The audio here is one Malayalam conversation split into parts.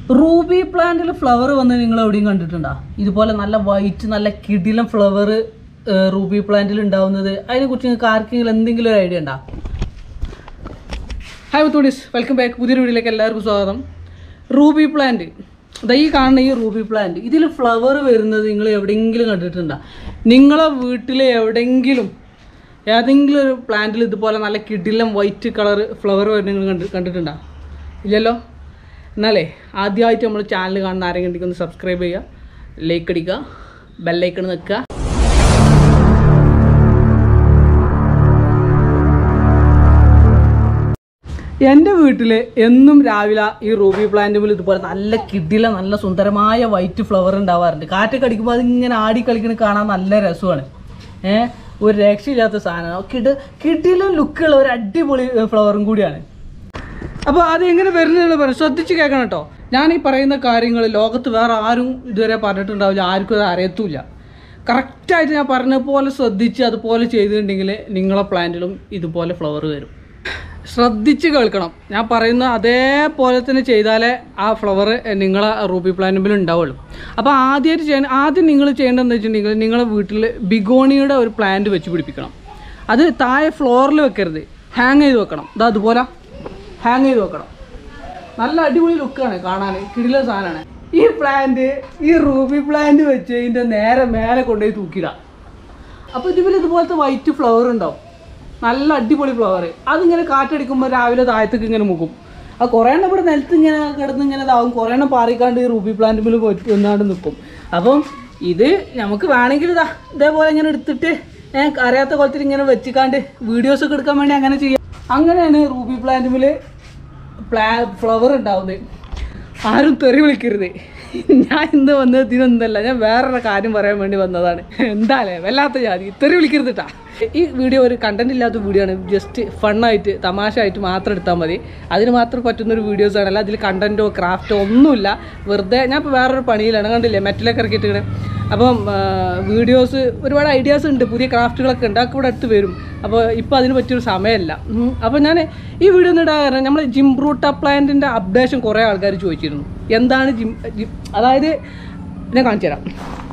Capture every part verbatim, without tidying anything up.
റൂബി പ്ലാന്റിൽ ഫ്ലവർ വന്ന് നിങ്ങൾ എവിടെയും കണ്ടിട്ടുണ്ടോ? ഇതുപോലെ നല്ല വൈറ്റ് നല്ല കിടിലം ഫ്ലവർ റൂബി പ്ലാന്റിൽ ഉണ്ടാവുന്നത്. അതിനെക്കുറിച്ച് നിങ്ങൾക്ക് ആർക്കെങ്കിലും എന്തെങ്കിലും ഒരു ഐഡിയ ഉണ്ടോ? ഹായ് മുത്തൂഡീസ്, വെൽക്കം ബാക്ക്. പുതിയൊരു വീഡിയോയിലേക്ക് എല്ലാവർക്കും സ്വാഗതം. റൂബി പ്ലാന്റ്, ഇതാ ഈ കാണുന്ന ഈ റൂബി പ്ലാന്റ്, ഇതിൽ ഫ്ലവർ വരുന്നത് നിങ്ങൾ എവിടെയെങ്കിലും കണ്ടിട്ടുണ്ടോ? നിങ്ങളെ വീട്ടിൽ എവിടെയെങ്കിലും ഏതെങ്കിലും ഒരു പ്ലാന്റിൽ ഇതുപോലെ നല്ല കിടിലം വൈറ്റ് കളർ ഫ്ലവർ നിങ്ങൾ കണ്ട് കണ്ടിട്ടുണ്ടോ? ഇല്ലല്ലോ. എന്നാലേ ആദ്യമായിട്ട് നമ്മൾ ചാനൽ കാണുന്ന ആരെങ്കിലും ഉണ്ടെങ്കിൽ ഒന്ന് സബ്സ്ക്രൈബ് ചെയ്യുക, ലൈക്ക് അടിക്കുക, ബെല്ലൈക്കൺ നിൽക്കുക. എൻ്റെ വീട്ടിൽ എന്നും രാവിലെ ഈ റൂബി പ്ലാന്റിൽ ഇതുപോലെ നല്ല കിടില നല്ല സുന്ദരമായ വൈറ്റ് ഫ്ലവർ ഉണ്ടാവാറുണ്ട്. കാറ്റൊക്കെ അടിക്കുമ്പോൾ അതിങ്ങനെ ആടി കളിക്കണ കാണാൻ നല്ല രസമാണ്. ഏഹ് ഒരു രക്ഷയില്ലാത്ത സാധനം, കിട കിടില ലുക്കുള്ള ഒരു അടിപൊളി ഫ്ലവറും കൂടിയാണ്. അപ്പോൾ അത് എങ്ങനെ വരുന്നതെന്ന് പറഞ്ഞു ശ്രദ്ധിച്ച് കേൾക്കണം കേട്ടോ. ഞാൻ ഈ പറയുന്ന കാര്യങ്ങൾ ലോകത്ത് വേറെ ആരും ഇതുവരെ പറഞ്ഞിട്ടുണ്ടാവില്ല, ആർക്കും അത് അറിയത്തുമില്ല. കറക്റ്റായിട്ട് ഞാൻ പറഞ്ഞ പോലെ ശ്രദ്ധിച്ച് അതുപോലെ ചെയ്തിട്ടുണ്ടെങ്കിൽ നിങ്ങളെ പ്ലാന്റിലും ഇതുപോലെ ഫ്ലവർ വരും. ശ്രദ്ധിച്ച് കേൾക്കണം. ഞാൻ പറയുന്ന അതേപോലെ തന്നെ ചെയ്താലേ ആ ഫ്ലവർ നിങ്ങളെ റൂബി പ്ലാന്റിൽ ഉണ്ടാവുള്ളൂ. അപ്പോൾ ആദ്യമായിട്ട് ചെയ്യാൻ ആദ്യം നിങ്ങൾ ചെയ്യേണ്ടതെന്ന് വെച്ചിട്ടുണ്ടെങ്കിൽ നിങ്ങളെ വീട്ടിൽ ബിഗോണിയുടെ ഒരു പ്ലാന്റ് വെച്ച് പിടിപ്പിക്കണം. അത് താഴെ ഫ്ലോറിൽ വെക്കരുത്, ഹാങ് ചെയ്ത് വെക്കണം. ഇതാ അതുപോലെ ഹാങ് ചെയ്ത് വെക്കണം. നല്ല അടിപൊളി ലുക്കാണ് കാണാൻ, കിടില സാധനമാണ്. ഈ പ്ലാന്റ് ഈ റൂബി പ്ലാന്റ് വെച്ച് ഇതിൻ്റെ നേരെ മേലെ കൊണ്ടുപോയി തൂക്കിയിടാം. അപ്പോൾ ഇതിൽ ഇതുപോലത്തെ വൈറ്റ് ഫ്ലവർ ഉണ്ടാവും, നല്ല അടിപൊളി ഫ്ലവർ. അതിങ്ങനെ കാറ്റടിക്കുമ്പോൾ രാവിലെ താഴത്തേക്ക് ഇങ്ങനെ മുക്കും. അത് കുറേ എണ്ണം ഇവിടെ നിലത്ത് ഇങ്ങനെ കിടന്ന് ഇങ്ങനെ ഇതാവും, കുറേ എണ്ണം പാറിക്കാണ്ട് ഈ റൂബി പ്ലാന്റിൽ പോയിട്ട് വന്നാണ്ട് നിൽക്കും. അപ്പം ഇത് നമുക്ക് വേണമെങ്കിൽ ഇതാ ഇതേപോലെ ഇങ്ങനെ എടുത്തിട്ട് അറിയാത്ത കുളത്തിൽ ഇങ്ങനെ വെച്ചിക്കാണ്ട് വീഡിയോസൊക്കെ എടുക്കാൻ വേണ്ടി അങ്ങനെ ചെയ്യാം. അങ്ങനെയാണ് റൂബി പ്ലാന്റിൽ പ്ലാ ഫ്ലവർ ഉണ്ടാവുന്നത്. ആരും തെറി വിളിക്കരുത്. ഞാൻ ഇന്ന് വന്നതിനൊന്നല്ല, ഞാൻ വേറൊരു കാര്യം പറയാൻ വേണ്ടി വന്നതാണ്. എന്തായാലേ വല്ലാത്ത ജാതി, തെറി വിളിക്കരുത് കേട്ടാ. ഈ വീഡിയോ ഒരു കണ്ടന്റ് ഇല്ലാത്ത വീഡിയോ ആണ്, ജസ്റ്റ് ഫണ്ണായിട്ട് തമാശ ആയിട്ട് മാത്രം എടുത്താൽ മതി. അതിന് മാത്രം പറ്റുന്നൊരു വീഡിയോസാണ്, അല്ല അതിൽ കണ്ടൻറ്റോ ക്രാഫ്റ്റോ ഒന്നുമില്ല. വെറുതെ ഞാൻ ഇപ്പോൾ വേറൊരു പണിയിലാണ്, കണ്ടില്ലേ മെറ്റലൊക്കെ ഇറക്കിയിട്ടിങ്ങനെ. അപ്പം വീഡിയോസ് ഒരുപാട് ഐഡിയാസ് ഉണ്ട്, പുതിയ ക്രാഫ്റ്റുകളൊക്കെ ഉണ്ട്, അതൊക്കെ ഇവിടെ അടുത്ത് വരും. അപ്പോൾ ഇപ്പോൾ അതിന് പറ്റിയൊരു സമയമല്ല. അപ്പോൾ ഞാൻ ഈ വീഡിയോ ഒന്ന് ഇടാൻ കാരണം നമ്മൾ ജിംബ്രൂട്ട പ്ലാന്റിൻ്റെ അപ്ഡേഷൻ കുറേ ആൾക്കാർ ചോദിച്ചിരുന്നു. എന്താണ് ജിം ജിം അതായത് ഞാൻ കാണിച്ചു തരാം.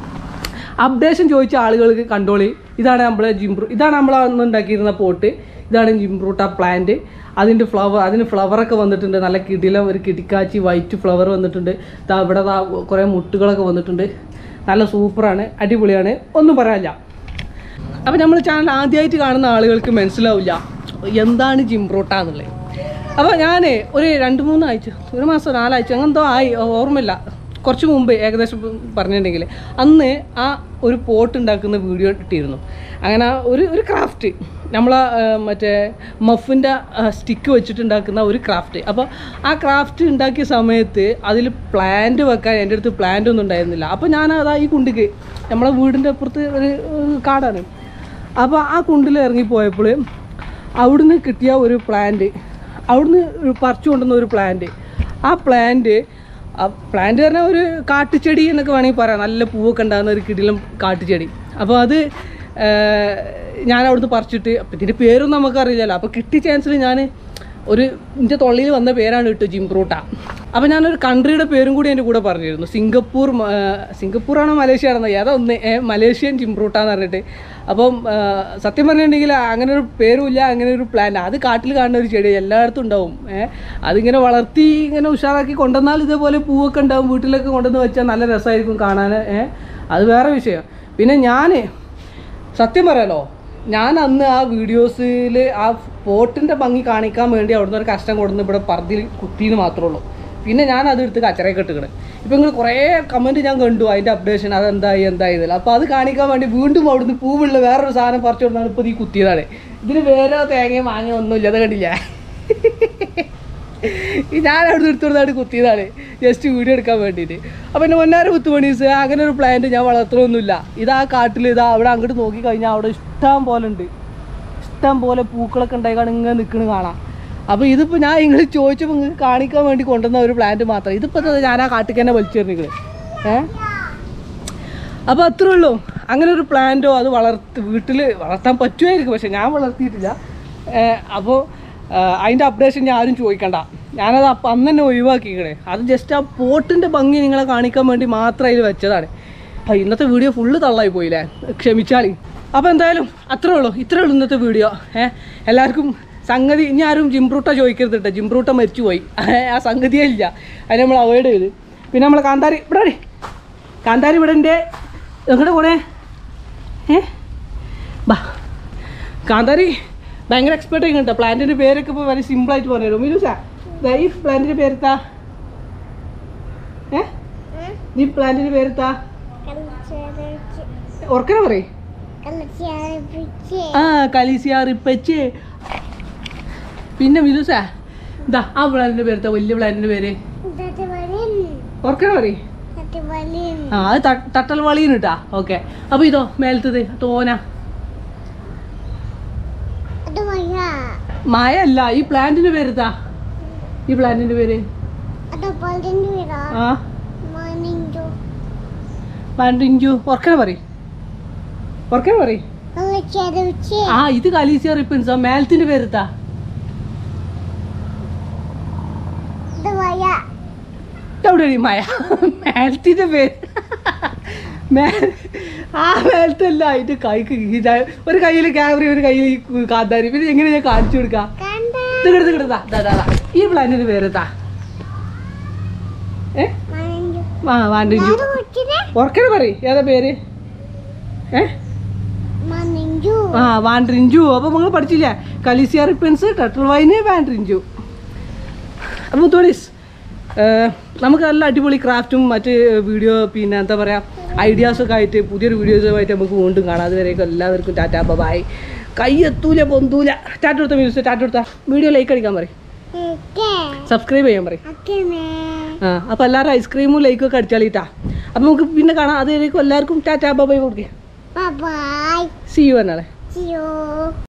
അപ്ഡേഷൻ ചോദിച്ച ആളുകൾക്ക് കണ്ടോളി. ഇതാണ് നമ്മളെ ജിംബ്രൂ ഇതാണ് നമ്മൾ അന്ന് ഉണ്ടാക്കിയിരുന്ന പോട്ട്. ഇതാണ് ജിംബ്രൂട്ട പ്ലാന്റ്. അതിൻ്റെ ഫ്ലവർ അതിന് ഫ്ലവറൊക്കെ വന്നിട്ടുണ്ട്, നല്ല കിടില ഒരു കിടിക്കാച്ചി വൈറ്റ് ഫ്ലവർ വന്നിട്ടുണ്ട്. ഇവിടെ കുറേ മുട്ടുകളൊക്കെ വന്നിട്ടുണ്ട്. നല്ല സൂപ്പറാണ്, അടിപൊളിയാണ്, ഒന്നും പറയാനില്ല. അപ്പോൾ നമ്മൾ ചാനൽ ആദ്യമായിട്ട് കാണുന്ന ആളുകൾക്ക് മനസ്സിലാവില്ല എന്താണ് ജിംബ്രൂട്ട എന്നുള്ളത്. അപ്പോൾ ഞാൻ ഒരു രണ്ട് മൂന്നാഴ്ച ഒരു മാസം നാലാഴ്ച അങ്ങനെന്തോ ആയി, ഓർമ്മയില്ല, കുറച്ച് മുമ്പ് ഏകദേശം പറഞ്ഞിട്ടുണ്ടെങ്കിൽ അന്ന് ആ ഒരു പോട്ട് ഉണ്ടാക്കുന്ന വീഡിയോ ഇട്ടിരുന്നു. അങ്ങനെ ഒരു ഒരു ക്രാഫ്റ്റ് നമ്മളെ മറ്റേ മഫിൻ്റെ സ്റ്റിക്ക് വെച്ചിട്ടുണ്ടാക്കുന്ന ഒരു ക്രാഫ്റ്റ്. അപ്പോൾ ആ ക്രാഫ്റ്റ് ഉണ്ടാക്കിയ സമയത്ത് അതിൽ പ്ലാന്റ് വെക്കാൻ എൻ്റെ അടുത്ത് പ്ലാന്റ് ഒന്നും ഉണ്ടായിരുന്നില്ല. അപ്പോൾ ഞാൻ അതാ ഈ കുണ്ടിക്ക്, നമ്മളെ വീടിൻ്റെ അപ്പുറത്ത് ഒരു കാടാണ്, അപ്പോൾ ആ കുണ്ടിൽ ഇറങ്ങിപ്പോയപ്പോൾ അവിടുന്ന് കിട്ടിയ ഒരു പ്ലാന്റ്, അവിടുന്ന് പറിച്ചു കൊണ്ടുവന്ന ഒരു പ്ലാന്റ്, ആ പ്ലാന്റ് ആ പ്ലാന്റ് പറഞ്ഞാൽ ഒരു കാട്ടുചെടി എന്നൊക്കെ വേണമെങ്കിൽ പറയാം. നല്ല പൂവൊക്കെ ഉണ്ടാകുന്ന ഒരു കിടിലം കാട്ടുചെടി. അപ്പോൾ അത് ഞാൻ അവിടുന്ന് പറിച്ചിട്ട്, അപ്പം ഇതിൻ്റെ പേരൊന്നും നമുക്കറിയില്ലല്ലോ. അപ്പോൾ കിട്ടിയ ചാൻസിൽ ഞാൻ ഒരു എൻ്റെ തൊള്ളിയിൽ വന്ന പേരാണ് ഇട്ടു ജിംബ്രൂട്ട. അപ്പോൾ ഞാനൊരു കൺട്രിയുടെ പേരും കൂടി എൻ്റെ കൂടെ പറഞ്ഞിരുന്നു. സിംഗപ്പൂർ സിംഗപ്പൂറാണോ മലേഷ്യ ആണെന്നോ ഏതോ ഒന്ന്, മലേഷ്യൻ ജിംബ്രൂട്ട എന്ന് പറഞ്ഞിട്ട്. അപ്പം സത്യം പറഞ്ഞിട്ടുണ്ടെങ്കിൽ അങ്ങനെ ഒരു പേരുമില്ല, അങ്ങനെ ഒരു പ്ലാൻ. അത് കാട്ടിൽ കാണുന്ന ഒരു ചെടി എല്ലായിടത്തും ഉണ്ടാവും. ഏഹ് അതിങ്ങനെ വളർത്തി ഇങ്ങനെ ഉഷാറാക്കി കൊണ്ടുവന്നാൽ ഇതേപോലെ പൂവൊക്കെ ഉണ്ടാവും. വീട്ടിലൊക്കെ കൊണ്ടുവന്ന് വെച്ചാൽ നല്ല രസമായിരിക്കും കാണാൻ. ഏഹ് അത് വേറെ വിഷയം. പിന്നെ ഞാൻ സത്യം പറയാലോ, ഞാൻ അന്ന് ആ വീഡിയോസിൽ ആ പോട്ടിൻ്റെ ഭംഗി കാണിക്കാൻ വേണ്ടി അവിടുന്ന് ഒരു കഷ്ടം കൊടുന്ന് ഇവിടെ പറതിൽ കുത്തിയെന്ന് മാത്രമേ ഉള്ളൂ. പിന്നെ ഞാൻ അതെടുത്ത് കച്ചറയൊക്കെ ഇട്ടുകിട. ഇപ്പോൾ നിങ്ങൾ കുറേ കമൻറ്റ് ഞാൻ കണ്ടു അതിൻ്റെ അപ്ഡേഷൻ, അതെന്തായി എന്തായതല്ല. അപ്പോൾ അത് കാണിക്കാൻ വേണ്ടി വീണ്ടും അവിടുന്ന് പൂവുള്ള വേറൊരു സാധനം പറിച്ചു കൊടുത്താണ് ഇപ്പോൾ ഈ കുത്തിയതാണ്. ഇതിന് വേറെ തേങ്ങയും മാങ്ങ ഒന്നുമില്ല, അത് കണ്ടില്ല. ഞാൻ അവിടുന്ന് എടുത്തു കൊടുത്താണ് കുത്തിയതാണ്, ജസ്റ്റ് വീഡിയോ എടുക്കാൻ വേണ്ടിയിട്ട്. അപ്പോൾ എൻ്റെ മുന്നാറ് കുത്തുമണീസ് അങ്ങനെ ഒരു പ്ലാന്റ് ഞാൻ വളർത്തണമൊന്നുമില്ല. ഇതാ കാട്ടിൽ ഇതാ അവിടെ അങ്ങോട്ട് നോക്കിക്കഴിഞ്ഞാൽ അവിടെ ഇഷ്ടം പോലെ ഉണ്ട്, ഇഷ്ടം പോലെ പൂക്കളൊക്കെ ഉണ്ടായിക്കാണ് ഇങ്ങനെ നിൽക്കുന്നത് കാണാം. അപ്പോൾ ഇതിപ്പോൾ ഞാൻ നിങ്ങൾ ചോദിച്ചപ്പോൾ നിങ്ങൾക്ക് കാണിക്കാൻ വേണ്ടി കൊണ്ടുവന്ന ഒരു പ്ലാന്റ് മാത്രം. ഇതിപ്പോൾ ഞാൻ ആ കാട്ടിൽ തന്നെ വലിച്ചെറിഞ്ഞിട്ട് ഏഹ് അപ്പോൾ അത്രേ ഉള്ളൂ. അങ്ങനെ ഒരു പ്ലാന്റോ അത് വളർത്തി വീട്ടിൽ വളർത്താൻ പറ്റുമായിരിക്കും, പക്ഷെ ഞാൻ വളർത്തിയിട്ടില്ല. അപ്പോൾ അതിൻ്റെ അപ്ഡേഷൻ ഞാൻ ആരും ചോദിക്കണ്ട. ഞാനത് അപ്പം അന്ന് തന്നെ ഒഴിവാക്കിക്കണേ. അത് ജസ്റ്റ് ആ പോട്ടിൻ്റെ ഭംഗി നിങ്ങളെ കാണിക്കാൻ വേണ്ടി മാത്രം അതിൽ വെച്ചതാണ്. അപ്പം ഇന്നത്തെ വീഡിയോ ഫുള്ള് തള്ളായി പോയില്ലേ, ക്ഷമിച്ചാളി. അപ്പോൾ എന്തായാലും അത്രേ ഉള്ളൂ, ഇത്രേ ഉള്ളൂ ഇന്നത്തെ വീഡിയോ. ഏഹ് എല്ലാവർക്കും സംഗതി ഇനി ആരും ജിംബ്രൂട്ട ചോദിക്കരുത് കേട്ടോ, ജിംബ്രൂട്ട മരിച്ചു പോയി, ആ സംഗതിയേ ഇല്ല, അതിനെ നമ്മൾ അവോയ്ഡ് ചെയ്ത്. പിന്നെ നമ്മൾ കാന്താരി ഇവിടെ കാന്താരി ഇവിടെ ഉണ്ട്, എങ്ങോട്ട് പോണേ? ഏ ബാ കാന്താരി ഭയങ്കര എക്സ്പെർട്ട് ആയി കേട്ടോ. പ്ലാന്റിൻ്റെ പേരൊക്കെ ഇപ്പോൾ വളരെ സിമ്പിളായിട്ട് പറഞ്ഞു തരും. മിലൂസാ ഈ പ്ലാന്റിൻ്റെ പേരെത്താ? ഏ നീ പ്ലാന്റിൻ്റെ പേരെത്താ? ഓർക്കനെ പറയ്. ആ കലീസിയ റിപ്പച്ച്. പിന്നെ മിലൂസാ ഇതാ ആ പ്ലാന്റിൻ്റെ പേരെത്താ, വലിയ പ്ലാന്റിൻ്റെ പേര് ഓർക്കനെ പറയ്. ആ അത് തട്ടൽ വളീന്ന് കേട്ടാ. ഓക്കെ, അപ്പോൾ ഇതോ മേലത്തത് തോന മായ അല്ല, ഈ പ്ലാന്റിന്റെ പേരെത്താ? ഈ പ്ലാന്റിന്റെ പേര് ആ മാൻഡിഞ്ചു. ഓർക്കനെ പറയ്, ഓർക്കനെ പറയ്. ആ ഇത് കലീസിയ റിപ്പൻസ്. മേലത്തിന്റെ പേരെത്താ? എവിടെ മായ? മേലത്തിന്റെ പേര് ആ മേലത്തല്ല, അതിന്റെ കൈക്ക് ഒരു കയ്യിൽ ക്യാമറ ഒരു കയ്യിൽ കാന്താരി. പിന്നെ എങ്ങനെ ഞാൻ കാണിച്ചു കൊടുക്കാം? ഈ പ്ലാന്റിന്റെ പേരെത്താ? ഏ ആ വാണ്ടിഞ്ചു. ഓർക്കനെ പറയ് ഏതാ പേര്? ഏ ആ വാൻഡ്രിഞ്ചു. അപ്പൊ നിങ്ങൾ പഠിച്ചില്ലേ, കലീസിയ റിപ്പൻസ്, ടർട്ടിൽ വൈന്, വാൻഡ്രിഞ്ചു. അപ്പോൾ തോണീസ് നമുക്ക് നല്ല അടിപൊളി ക്രാഫ്റ്റും മറ്റ് വീഡിയോ പിന്നെ എന്താ പറയുക ഐഡിയാസൊക്കെ ആയിട്ട് പുതിയൊരു വീഡിയോസുമായിട്ട് നമുക്ക് വീണ്ടും കാണാം. അതുവരെയൊക്കെ എല്ലാവർക്കും ടാറ്റാ ബൈ. കൈ എത്തൂല പൊന്തൂല. ടാറ്റ കൊടുത്ത മ്യൂസിക് ടാറ്റ കൊടുത്ത വീഡിയോ ലൈക്ക് അടിക്കാൻ പറയും, സബ്സ്ക്രൈബ് ചെയ്യാൻ പറയും. ആ അപ്പോൾ എല്ലാവരും ഐസ്ക്രീമും ലൈക്കും ഒക്കെ അടിച്ചാളിട്ടാ. അപ്പോൾ നമുക്ക് പിന്നെ കാണാം. അതുവരേക്കും എല്ലാവർക്കും ടാറ്റാ ബൈ കൊടുക്കുക. See you എന്നാളെ.